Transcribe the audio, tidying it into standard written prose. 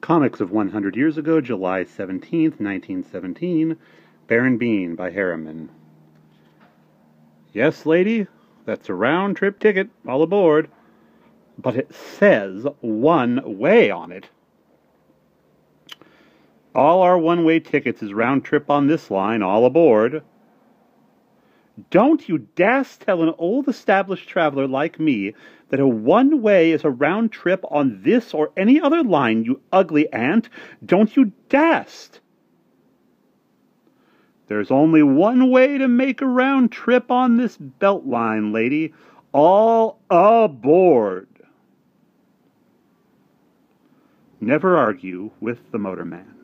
Comics of 100 Years Ago, July 17th, 1917. Baron Bean by Harriman. Yes, lady, that's a round-trip ticket, all aboard. But it says one way on it. All our one-way tickets is round-trip on this line, all aboard. Don't you dast tell an old established traveler like me that a one-way is a round trip on this or any other line, you ugly ant. Don't you dast. There's only one way to make a round trip on this belt line, lady. All aboard. Never argue with the motorman.